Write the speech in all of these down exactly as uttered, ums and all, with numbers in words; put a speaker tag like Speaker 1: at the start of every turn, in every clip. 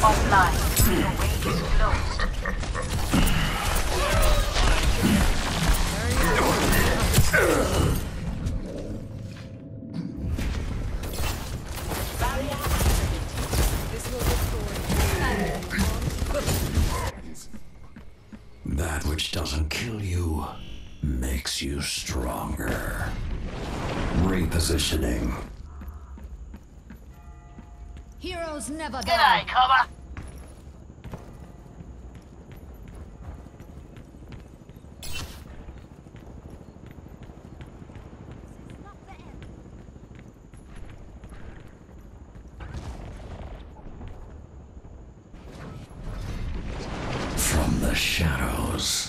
Speaker 1: Offline. The way is closed.
Speaker 2: That which doesn't kill you makes you stronger. Repositioning.
Speaker 3: Heroes never
Speaker 1: Good
Speaker 3: die.
Speaker 1: eye, cover.
Speaker 2: From the shadows.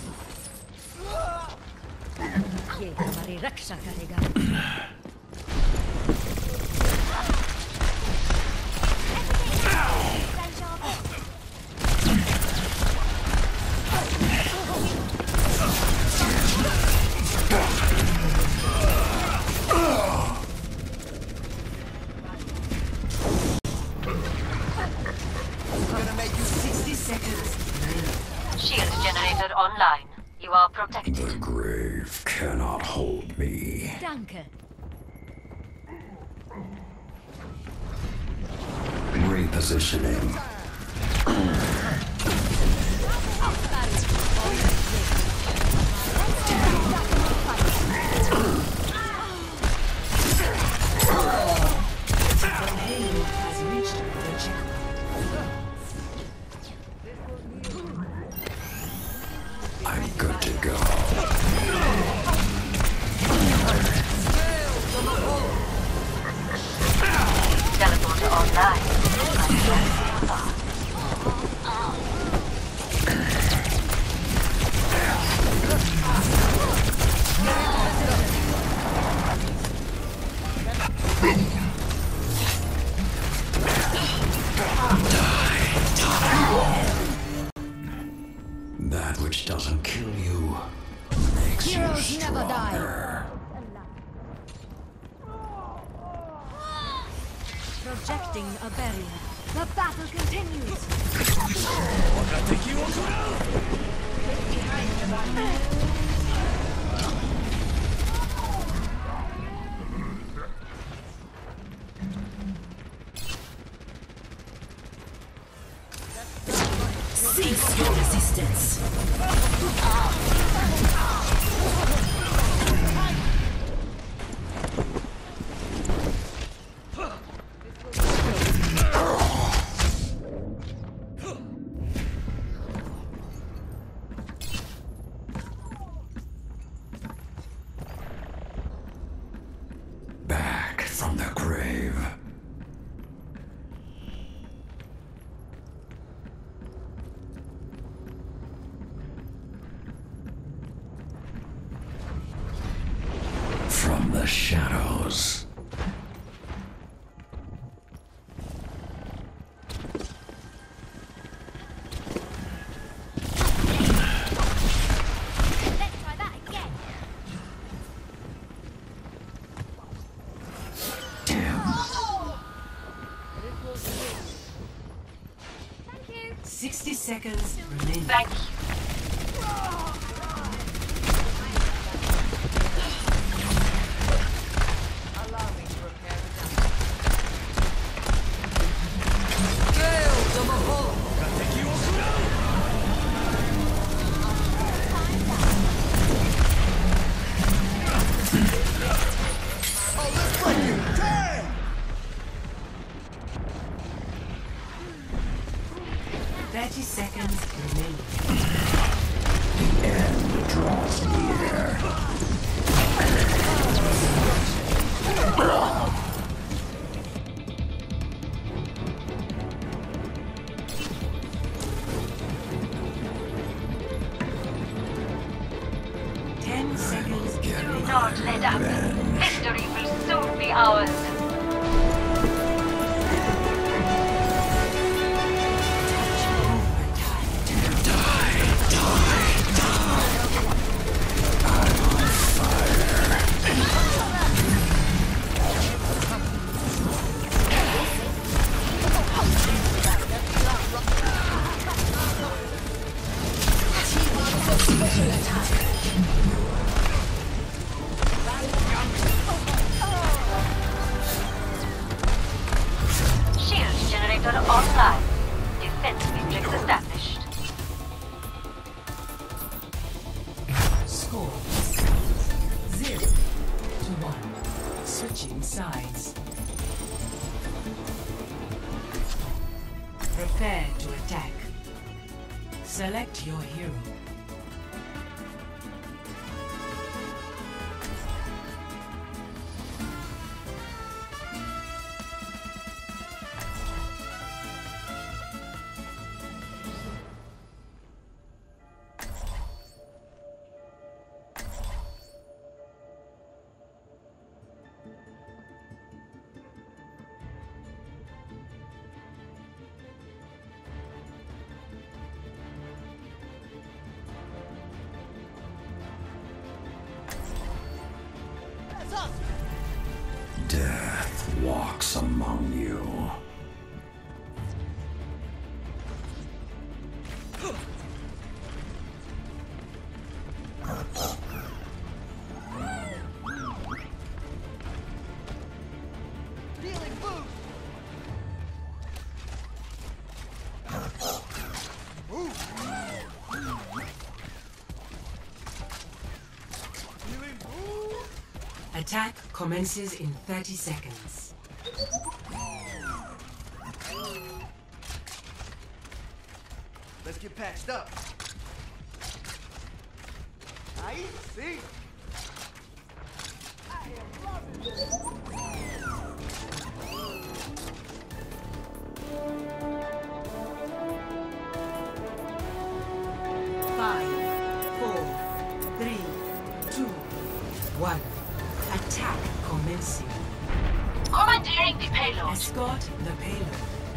Speaker 3: ये हमारी रक्षा करेगा.
Speaker 1: Shield generator online. You are protected.
Speaker 2: The grave cannot hold me.
Speaker 3: Danke.
Speaker 2: Repositioning. I'm good to go.
Speaker 1: Teleporter online.
Speaker 2: That which doesn't kill you makes
Speaker 3: Heroes
Speaker 2: you
Speaker 3: never die.
Speaker 2: stronger.
Speaker 3: Projecting a barrier. The battle continues.
Speaker 4: Cease your resistance.
Speaker 2: Back from the grave. From the shadows.
Speaker 3: Let's try that again. Thank you.
Speaker 4: Sixty seconds remaining.
Speaker 1: Thank you.
Speaker 4: Thirty seconds remaining.
Speaker 2: The end draws near.
Speaker 4: Ten seconds remaining.
Speaker 1: Do not let up. Victory will soon be ours.
Speaker 2: Die, die, die. I will fight.
Speaker 1: Reactor online. Defense matrix established.
Speaker 4: Score zero to one. Switching sides. Prepare to attack. Select your hero.
Speaker 2: Death walks among you.
Speaker 4: Attack commences in thirty seconds.
Speaker 5: Let's get patched up. I see.
Speaker 4: Five, four, three, two, one. Attack commencing.
Speaker 1: Commandeering the payload.
Speaker 4: Escort the payload.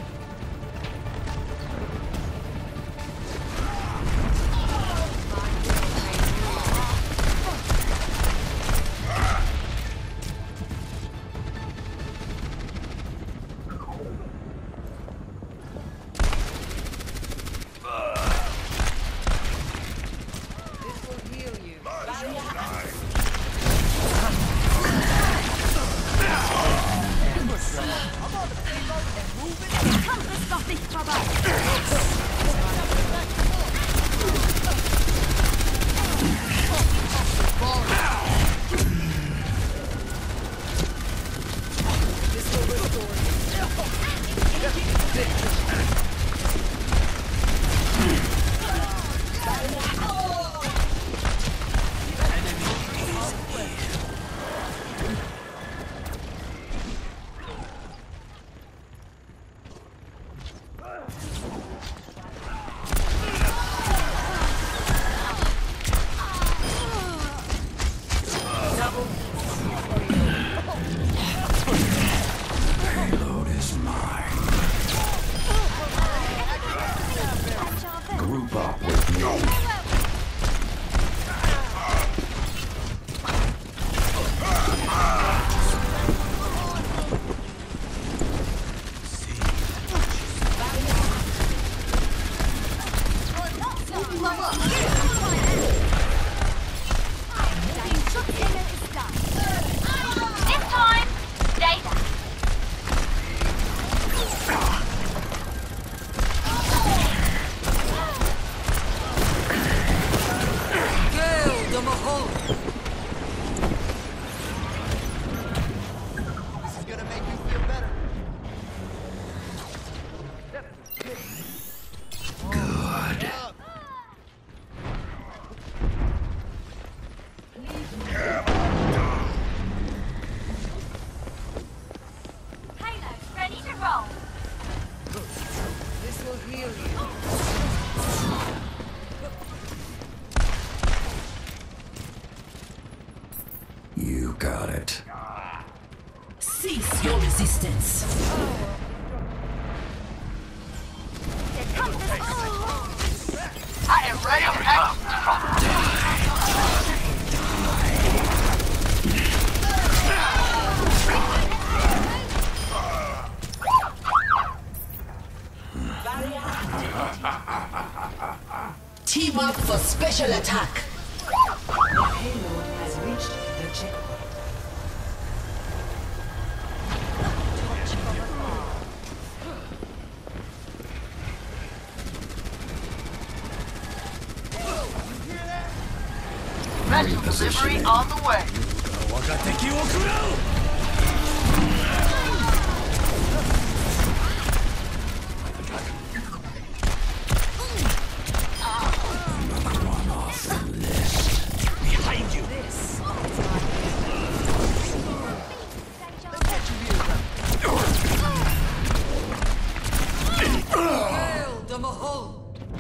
Speaker 2: Payload is mine. Group up with me.
Speaker 1: This time, stay back.
Speaker 5: This is gonna make you feel better.
Speaker 2: Good.
Speaker 1: Payload ready to roll.
Speaker 5: This will heal you.
Speaker 2: You got it.
Speaker 4: Cease your resistance.
Speaker 1: I am ready to act.
Speaker 4: Team up for special attack. The payload has reached the checkpoint.
Speaker 2: Repositioning.
Speaker 5: Delivery on the way.
Speaker 2: Another one off the list.
Speaker 6: Behind you.
Speaker 4: Hail the Mahal!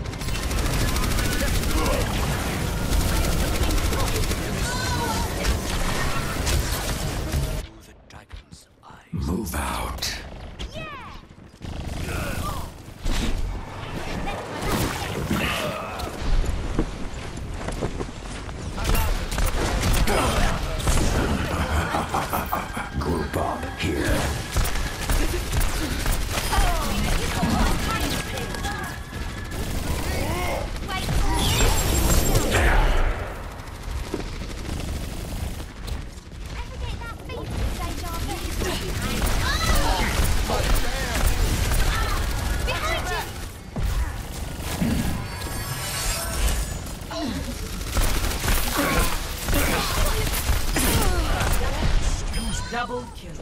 Speaker 6: The dragon's eye.
Speaker 2: Move out. Group up here.
Speaker 4: Double kill.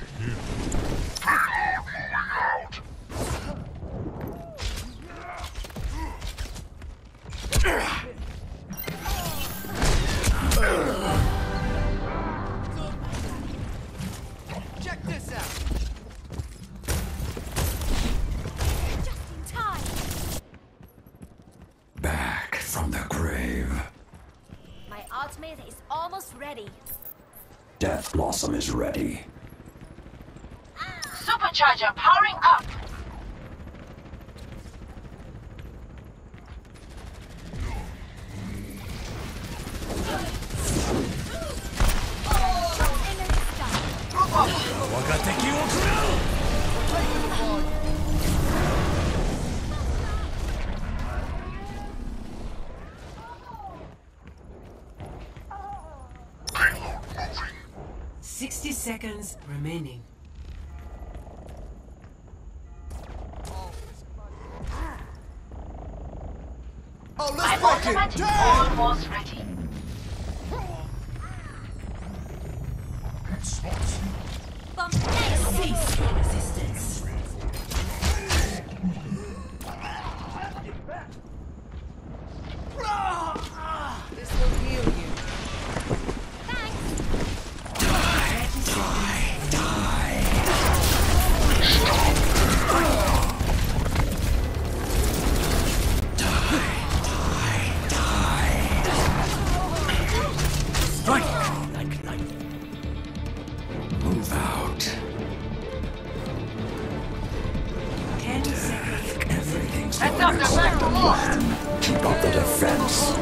Speaker 5: Check this out.
Speaker 3: Just in time.
Speaker 2: Back from the grave.
Speaker 3: My ultimate is almost ready.
Speaker 2: Death Blossom is ready.
Speaker 1: Supercharger powering up.
Speaker 4: Sixty seconds remaining.
Speaker 5: Oh,
Speaker 1: My
Speaker 5: let's fuck it.
Speaker 1: ultimate is
Speaker 5: Damn!
Speaker 1: almost ready.
Speaker 4: Cease resistance. This will heal you.
Speaker 2: Move out.
Speaker 4: Ten seconds.
Speaker 2: Everything's
Speaker 1: Heads
Speaker 2: going
Speaker 1: up, they're back
Speaker 2: according to
Speaker 1: for more.
Speaker 2: plan. Keep up the defense.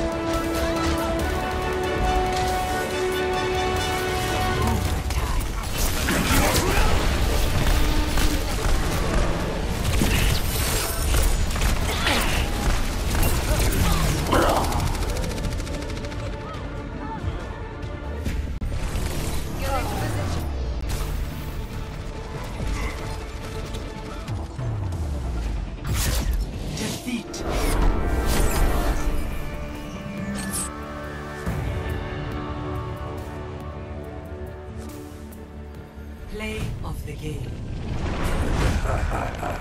Speaker 4: Defeat. Play of the game.